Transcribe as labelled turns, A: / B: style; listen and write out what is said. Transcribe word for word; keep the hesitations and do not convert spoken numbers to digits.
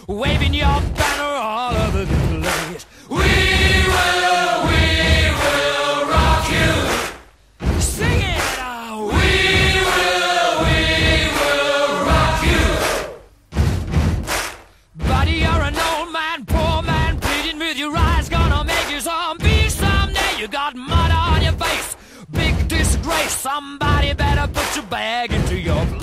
A: waving your banner all over the place. We will, we will rock you. Sing it out. We will, we will rock you. Buddy, you're an old man, poor man, pleading with your eyes, gonna make you zombie someday. You got mud on your face, big disgrace. Somebody better put your bag into your place.